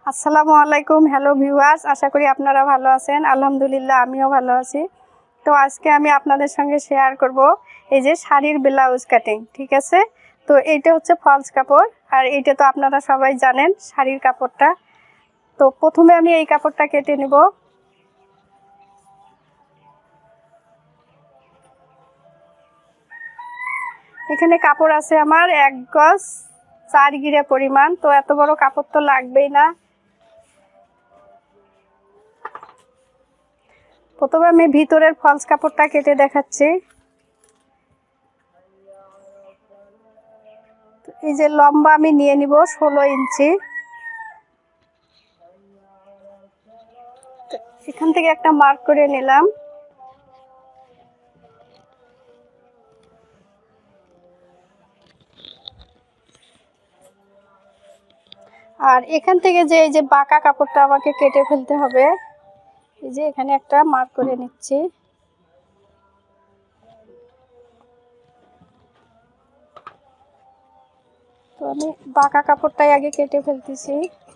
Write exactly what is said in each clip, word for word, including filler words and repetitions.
আসসালামু আলাইকুম। Hello viewers, আশা করি আপনারা ভালো আছেন। আলহামদুলিল্লাহ আমিও ভালো আছি। তো আজকে আমি আপনাদের সঙ্গে শেয়ার করব এই যে শাড়ির ব্লাউজ কাটিং। ঠিক আছে, তো এইটা হচ্ছে ফলস কাপড়, আর এইটা তো আপনারা সবাই জানেন শাড়ির কাপড়টা। তো প্রথমে আমি এই কাপড়টা কেটে নেব। এখানে কাপড় আছে আমার এক গজ চার গিরা পরিমাণ, তো এত বড় কাপড় তো লাগবেই না। প্রথমে আমি ভিতরের ফলস কাপড়টা কেটে দেখাচ্ছি। এই যে লম্বা আমি নিয়ে নিব ষোলো ইঞ্চি। এখান থেকে একটা মার্ক করে নিলাম। আর এখান থেকে যে এই যে বাঁকা কাপড়টা আমাকে কেটে ফেলতে হবে, এই যে এখানে একটা মার্ক করে নিচ্ছি। তো আমি বাঁকা কাপড়টাই আগে কেটে ফেলতেছি।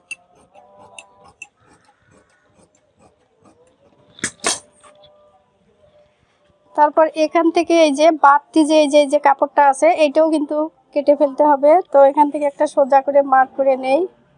তারপর এখান থেকে এই যে বাড়তি যে এই যে যে কাপড়টা আছে এইটাও কিন্তু কেটে ফেলতে হবে। তো এখান থেকে একটা সোজা করে মার্ক করে নেই।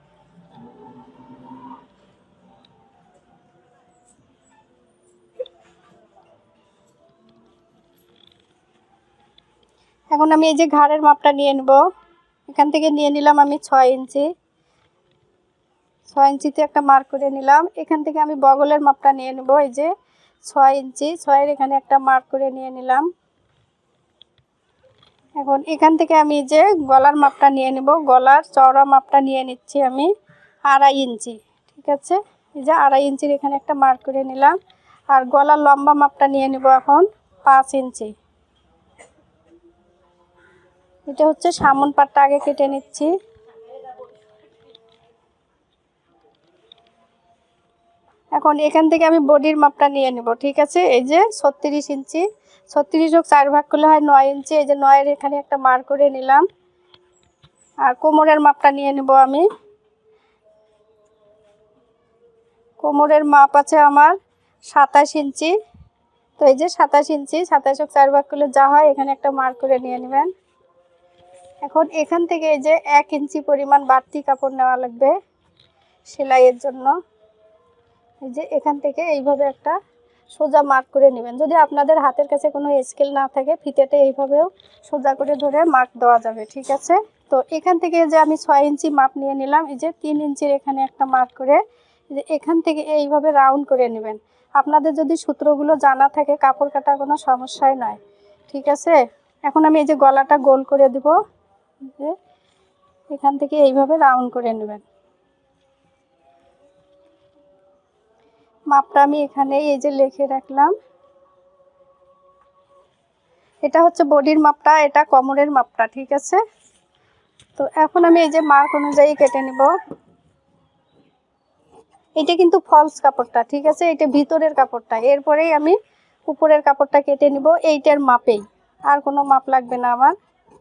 এখন আমি এই যে ঘাড়ের মাপটা নিয়ে নেব। এখান থেকে নিয়ে নিলাম আমি ছয় ইঞ্চি। ছয় ইঞ্চিতে একটা মার্ক করে নিলাম। এখান থেকে আমি বগলের মাপটা নিয়ে নেব। এই যে ছয় ইঞ্চি, ছয়ের এখানে একটা মার্ক করে নিয়ে নিলাম। এখন এখান থেকে আমি যে গলার মাপটা নিয়ে নেব। গলার চওড়া মাপটা নিয়ে নিচ্ছি আমি আড়াই ইঞ্চি। ঠিক আছে, এই যে আড়াই ইঞ্চির এখানে একটা মার্ক করে নিলাম। আর গলার লম্বা মাপটা নিয়ে নেব এখন পাঁচ ইঞ্চি। এটা হচ্ছে সামন পাটটা আগে কেটে নিচ্ছি। এখন এখান থেকে আমি বডির মাপটা নিয়ে নেব। ঠিক আছে, এই যে ছত্রিশ ইঞ্চি। ছত্রিশ হোক চার ভাগ করলে হয় নয় ইঞ্চি। এই যে নয়ের এখানে একটা মার্ক করে নিলাম। আর কোমরের মাপটা নিয়ে নেব আমি। কোমরের মাপ আছে আমার সাতাশ ইঞ্চি। তো এই যে সাতাশ ইঞ্চি, সাতাশ হোক চার ভাগ করলে যা হয় এখানে একটা মার্ক করে নিয়ে নেবেন। এখন এখান থেকে এই যে এক ইঞ্চি পরিমাণ বাড়তি কাপড় নেওয়া লাগবে সেলাইয়ের জন্য। এই যে এখান থেকে এইভাবে একটা সোজা মার্ক করে নেবেন। যদি আপনাদের হাতের কাছে কোনো স্কেল না থাকে ফিতেতে এইভাবেও সোজা করে ধরে মার্ক দেওয়া যাবে। ঠিক আছে, তো এখান থেকে যে আমি ছয় ইঞ্চি মাপ নিয়ে নিলাম। এই যে তিন ইঞ্চির এখানে একটা মার্ক করে যে এখান থেকে এইভাবে রাউন্ড করে নেবেন। আপনাদের যদি সূত্রগুলো জানা থাকে কাপড় কাটা কোনো সমস্যাই নয়। ঠিক আছে, এখন আমি এই যে গলাটা গোল করে দেব। যে এখান থেকে এইভাবে রাউন্ড করে নেবেন। মাপটা আমি এখানে এই যে লিখে রাখলাম। এটা হচ্ছে বডির মাপটা, এটা কোমরের মাপটা। ঠিক আছে, তো এখন আমি এই যে মার্ক অনুযায়ী কেটে নিব। এটা কিন্তু ফলস কাপড়টা। ঠিক আছে, এটা ভিতরের কাপড়টা। এরপরেই আমি উপরের কাপড়টা কেটে নিব এইটার মাপেই, আর কোনো মাপ লাগবে না আমার।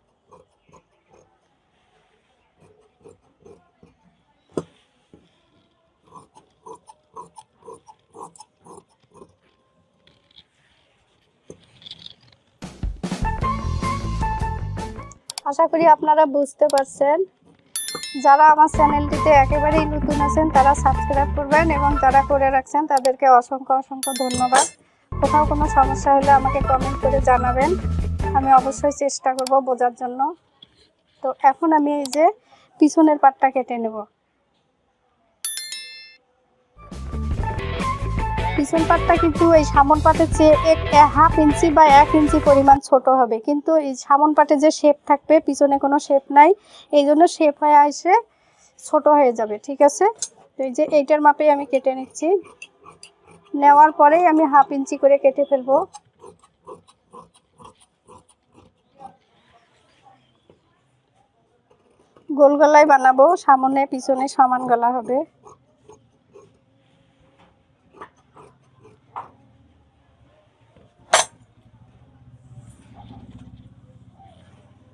আশা করি আপনারা বুঝতে পারছেন। যারা আমার চ্যানেলটিতে একেবারেই নতুন আছেন তারা সাবস্ক্রাইব করবেন, এবং যারা করে রাখছেন তাদেরকে অসংখ্য অসংখ্য ধন্যবাদ। কোথাও কোনো সমস্যা হলে আমাকে কমেন্ট করে জানাবেন, আমি অবশ্যই চেষ্টা করব বোঝার জন্য। তো এখন আমি এই যে পিছনের পাটটা কেটে নেব। পিছন পাটটা কিন্তু এই সামন পাটের চেয়ে এক হাফ ইঞ্চি বা এক ইঞ্চি পরিমাণ ছোট হবে, কিন্তু এই সামন পাটে যে শেপ থাকবে পিছনে কোনো শেপ নাই, এই জন্য শেপ হয়ে আসে ছোট হয়ে যাবে। ঠিক আছে, তো এই যে এইটার মাপে আমি কেটে নিচ্ছি। নেওয়ার পরেই আমি হাফ ইঞ্চি করে কেটে ফেলবো। গোল গলায় বানাবো, সামনে পিছনে সমান গলা হবে।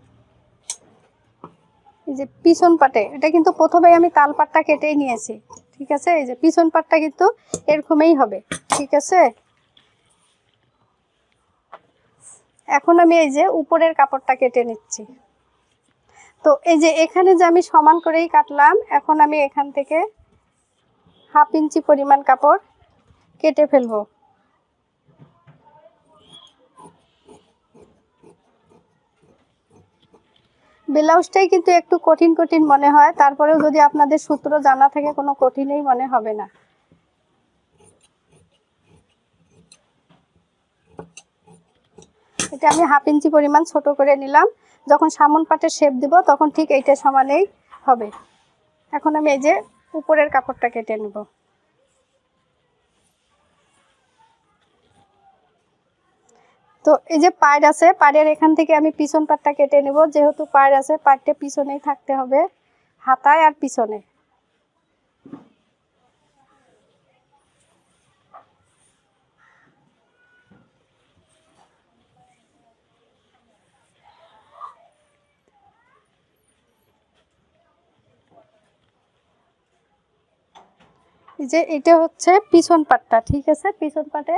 এই যে পিছন পাটে এটা কিন্তু প্রথমে আমি তাল পাটটা কেটেই নিয়েছি। ঠিক আছে। এই যে পিছন পাটটা কিন্তু এরকমই হবে, ঠিক আছে। এখন আমি এই যে উপরের কাপড়টা কেটে নিচ্ছি। তো এই যে এখানে যে আমি সমান করেই কাটলাম, এখন আমি এখান থেকে হাফ ইঞ্চি পরিমাণ কাপড় কেটে ফেলবো। ব্লাউজটাই কিন্তু একটু কঠিন কঠিন মনে হয়, তারপরেও যদি আপনাদের সূত্র জানা থাকে কোনো কঠিনই মনে হবে না। এটা আমি হাফ ইঞ্চি পরিমাণ ছোট করে নিলাম, যখন সামন পাটের শেপ দিব তখন ঠিক এইটা সমানেই হবে। এখন আমি এই যে উপরের কাপড়টা কেটে নেব। তো এই যে পাড় আছে, পাড়ের এখান থেকে আমি পিছন পাটটা কেটে নেব, যেহেতু পাড় আছে পাড়টা পিছনেই থাকতে হবে, হাতায় আর পিছনে। এই যে এটা হচ্ছে পিছন পাটটা, ঠিক আছে। পিছন পাটে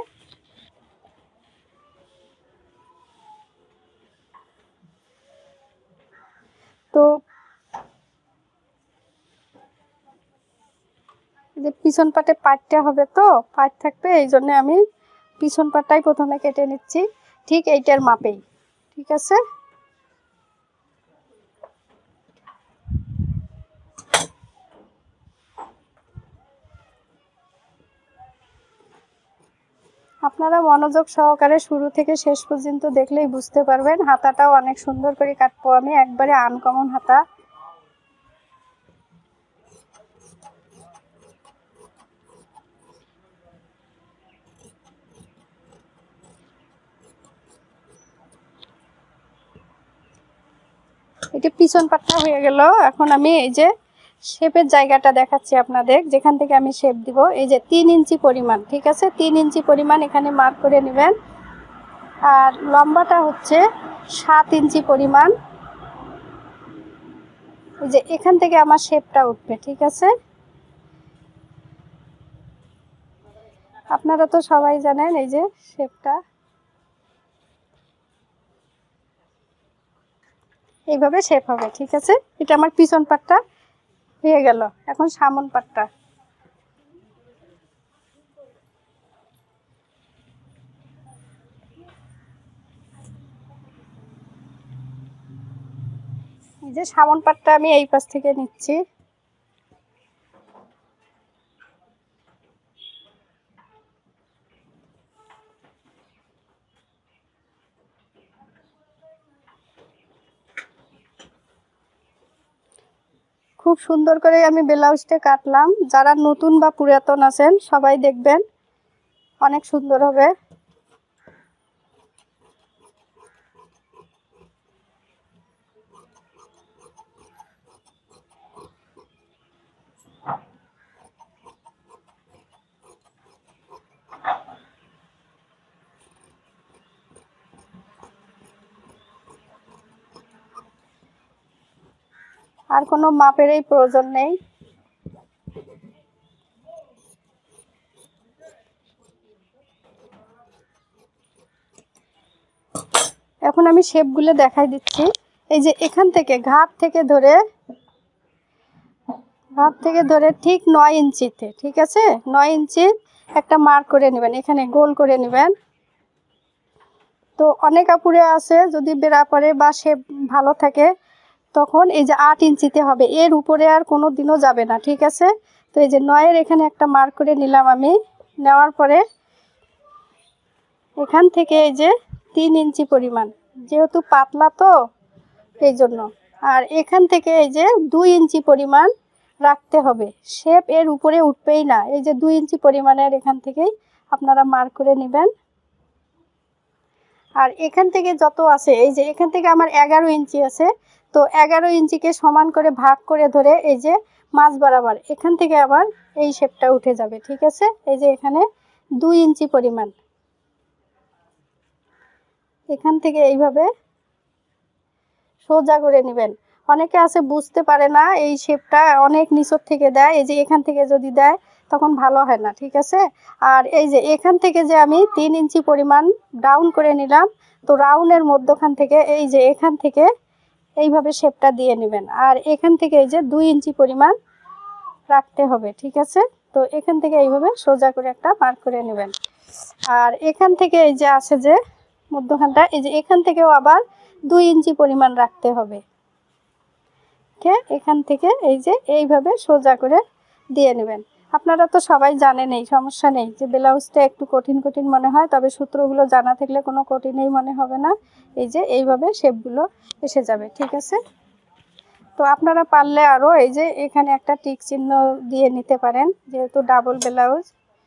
তো যে পিছন পাটে পাটটা হবে, তো পাট থাকবে, এই জন্য আমি পিছন পাটটাই প্রথমে কেটে নিচ্ছি ঠিক এইটার মাপেই, ঠিক আছে। আপনারা মনোযোগ সহকারে শুরু থেকে শেষ পর্যন্ত দেখলেই বুঝতে পারবেন। হাতাটাও অনেক সুন্দর করে কাটবো আমি, একবারে আনকমন হাতা। এটি পিছন পাটটা হয়ে গেল। এখন আমি এই যে শেপের জায়গাটা দেখাচ্ছি আপনাদের, যেখান থেকে আমি শেপ দিব। এই যে তিন ইঞ্চি পরিমাণ, ঠিক আছে, তিন ইঞ্চি পরিমাণ এখানে মার্ক করে নেবেন। আর লম্বাটা হচ্ছে সাত ইঞ্চি পরিমাণ। এই যে এখান থেকে আমার শেপটা উঠবে, ঠিক আছে। আপনারা তো সবাই জানেন এই যে শেপটা এইভাবে শেপ হবে, ঠিক আছে। এটা আমার পিছন পাটটা হয়ে গেল। এখন সামন পাটটা, এই যে সামন পাটটা আমি এই পাশ থেকে নিচ্ছি। খুব সুন্দর করে আমি ব্লাউজটা কাটলাম। যারা নতুন বা পুরাতন আছেন সবাই দেখবেন, অনেক সুন্দর হবে। আর কোনো মাপেরই প্রয়োজন নেই। এখন আমি শেপগুলো দেখাই দিচ্ছি। এই যে এখান থেকে ঘাট থেকে ধরে ঘাট থেকে ধরে ঠিক নয় ইঞ্চিতে, ঠিক আছে, নয় ইঞ্চি একটা মার্ক করে নেবেন, এখানে গোল করে নেবেন। তো অনেক আপুরে আছে যদি বেড়া পড়ে বা শেপ ভালো থাকে তখন এই যে আট ইঞ্চিতে হবে, এর উপরে আর কোনো দিনও যাবে না, ঠিক আছে। তো এই যে নয়ের এখানে একটা মার্ক করে নিলাম আমি। নেওয়ার পরে এখান থেকে এই যে তিন ইঞ্চি পরিমাণ, যেহেতু পাতলা তো এই জন্য, আর এখান থেকে এই যে দুই ইঞ্চি পরিমাণ রাখতে হবে, শেপ এর উপরে উঠবেই না। এই যে দুই ইঞ্চি পরিমাণের এখান থেকেই আপনারা মার্ক করে নেবেন। আর এখান থেকে যত আছে, এই যে এখান থেকে আমার এগারো ইঞ্চি আছে, তো এগারো ইঞ্চিকে সমান করে ভাগ করে ধরে এই যে মাঝ বরাবর এখান থেকে আবার এই শেপটা উঠে যাবে, ঠিক আছে। এই যে এখানে দুই ইঞ্চি পরিমাণ এখান থেকে এইভাবে সোজা করে নেবেন। অনেকে আছে বুঝতে পারে না, এই শেপটা অনেক নিচের থেকে দেয়, এই যে এখান থেকে যদি দেয় তখন ভালো হয় না, ঠিক আছে। আর এই যে এখান থেকে যে আমি তিন ইঞ্চি পরিমাণ ডাউন করে নিলাম, তো রাউন্ডের মধ্যখান থেকে এই যে এখান থেকে এইভাবে শেপটা দিয়ে নেবেন। আর এখান থেকে এই যে দুই ইঞ্চি পরিমাণ রাখতে হবে, ঠিক আছে। তো এখান থেকে এইভাবে সোজা করে একটা মার্ক করে নেবেন। আর এখান থেকে এই যে আছে যে মধ্যখানটা, এই যে এখান থেকেও আবার দুই ইঞ্চি পরিমাণ রাখতে হবে। ওকে, এখান থেকে এই যে এইভাবে সোজা করে দিয়ে নেবেন। আপনারা তো সবাই জানেন, এই সমস্যা নেই যে ব্লাউজটা একটু কঠিন কঠিন মনে হয়, তবে সূত্রগুলো জানা থাকলে কোনো কঠিনই মনে হবে না। এই যে এইভাবে শেপগুলো এসে যাবে, ঠিক আছে। তো আপনারা পারলে আরও এই যে এখানে একটা টিক চিহ্ন দিয়ে নিতে পারেন, যেহেতু ডাবল ব্লাউজ।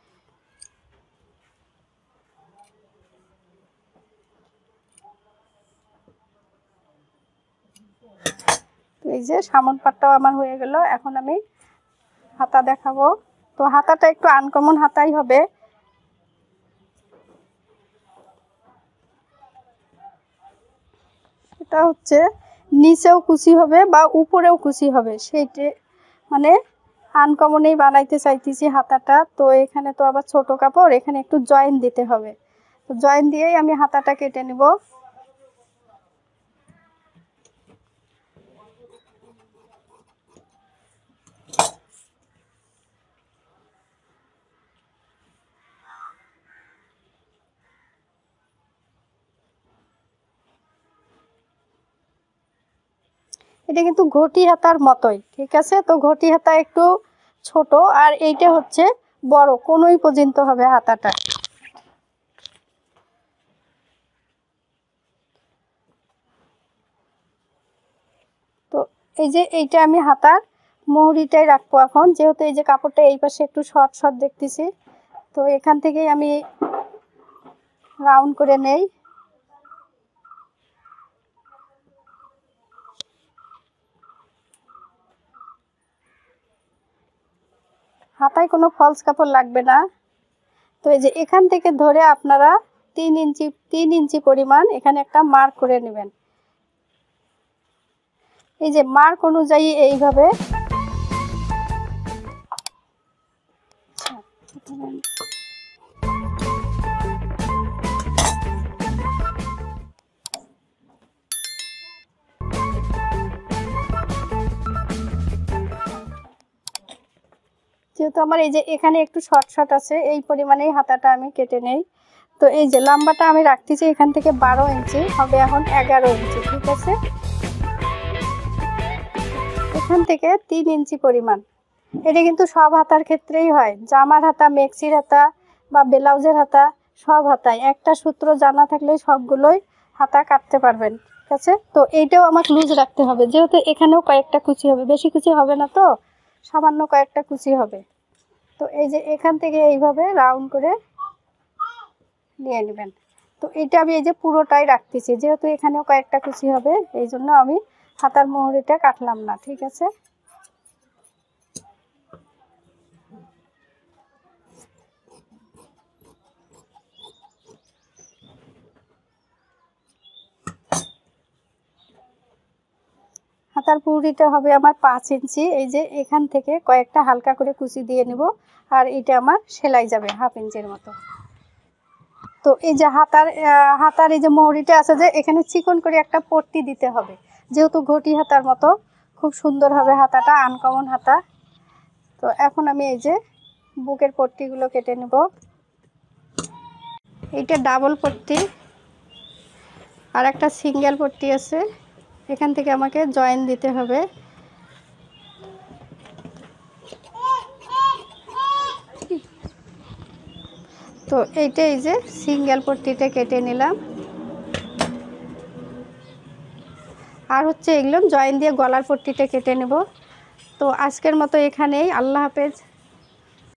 তো এই যে সামন পাটটাও আমার হয়ে গেল। এখন আমি হাতা দেখাবো। তো হাতাটা একটু আনকমন হাতাই হবে। এটা হচ্ছে নিচেও কুচি হবে বা উপরেও কুচি হবে, সেইটা মানে আনকমনই বানাইতে চাইতেছি হাতাটা। তো এখানে তো আবার ছোট কাপড়, এখানে একটু জয়েন দিতে হবে। তো জয়েন দিয়েই আমি হাতাটা কেটে নিব। এটা কিন্তু ঘটি হাতার মতোই, ঠিক আছে। তো ঘটি হাতা একটু ছোট, আর এইটা হচ্ছে বড়, কোনোই পর্যন্ত হবে হাতাটা। তো এই যে এইটা আমি হাতার মুহুরিটাই রাখবো এখন, যেহেতু এই যে কাপড়টা এই পাশে একটু শর্ট শর্ট দেখতেছি। তো এখান থেকেই আমি রাউন্ড করে নেই। হাতায় কোনো ফলস কাপড় লাগবে না। তো এই যে এখান থেকে ধরে আপনারা তিন ইঞ্চি তিন ইঞ্চি পরিমাণ এখানে একটা মার্ক করে নেবেন। এই যে মার্ক অনুযায়ী এইভাবে যেহেতু আমার এই যে এখানে একটু শর্ট শর্ট আছে, এই পরিমাণেই হাতাটা আমি কেটে নেই। তো এই যে লম্বাটা আমি রাখতেছি এখান থেকে বারো ইঞ্চি, হবে এখন এগারো ইঞ্চি, ঠিক আছে। এখান থেকে তিন ইঞ্চি পরিমাণ, এটা কিন্তু সব হাতার ক্ষেত্রেই হয়, জামার হাতা, মেক্সির হাতা বা ব্লাউজের হাতা, সব হাতায় একটা সূত্র জানা থাকলে সবগুলোই হাতা কাটতে পারবেন, ঠিক আছে। তো এইটাও আমাকে লুজ রাখতে হবে, যেহেতু এখানেও কয়েকটা কুচি হবে, বেশি কুচি হবে না, তো সামান্য কয়েকটা কুচি হবে। তো এই যে এখান থেকে এইভাবে রাউন্ড করে নিয়ে নেবেন। তো এটা আমি এই যে পুরোটাই রাখতেছি, যেহেতু এখানেও কয়েকটা কুচি হবে, এই জন্য আমি হাতার মুহুরিটা কাটলাম না, ঠিক আছে। হাতার মুহুরিটা হবে আমার পাঁচ ইঞ্চি। এই যে এখান থেকে কয়েকটা হালকা করে কুচি দিয়ে নেব, আর এটা আমার সেলাই যাবে হাফ ইঞ্চির মতো। তো এই যে হাতার হাতার এই যে মুহুরিটা আছে, যে এখানে চিকন করে একটা পট্টি দিতে হবে, যেহেতু ঘটি হাতার মতো খুব সুন্দর হবে হাতাটা, আনকমন হাতা। তো এখন আমি এই যে বুকের পট্টিগুলো কেটে নেব। এইটা ডাবল পট্টি, আর একটা সিঙ্গেল পট্টি আছে, এখান থেকে আমাকে জয়েন দিতে হবে। তো এইটা এই যে সিঙ্গেল পট্টিটা কেটে নিলাম। আর হচ্ছে এগুলো জয়েন দিয়ে গলার পট্টিটা কেটে নেব। তো আজকের মতো এখানেই, আল্লাহ হাফেজ।